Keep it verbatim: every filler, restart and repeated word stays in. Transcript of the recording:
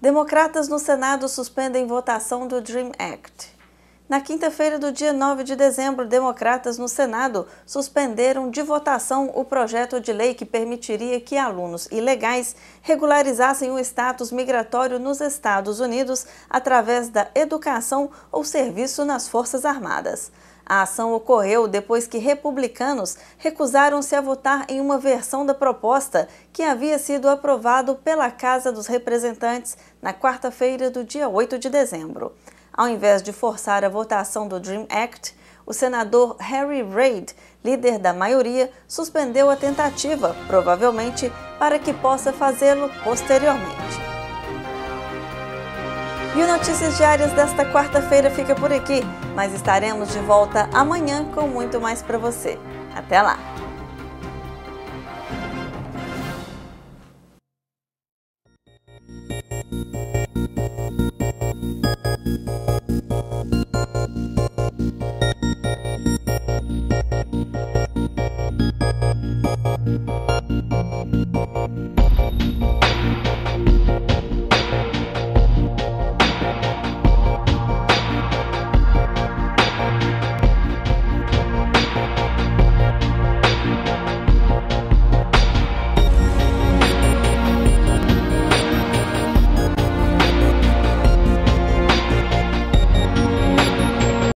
Democratas no Senado suspendem votação do DREAM Act. Na quinta-feira do dia nove de dezembro, democratas no Senado suspenderam de votação o projeto de lei que permitiria que alunos ilegais regularizassem o status migratório nos Estados Unidos através da educação ou serviço nas Forças Armadas. A ação ocorreu depois que republicanos recusaram-se a votar em uma versão da proposta que havia sido aprovado pela Casa dos Representantes na quarta-feira do dia oito de dezembro. Ao invés de forçar a votação do DREAM Act, o senador Harry Reid, líder da maioria, suspendeu a tentativa, provavelmente para que possa fazê-lo posteriormente. E o Notícias Diárias desta quarta-feira fica por aqui, mas estaremos de volta amanhã com muito mais para você. Até lá! Thank you.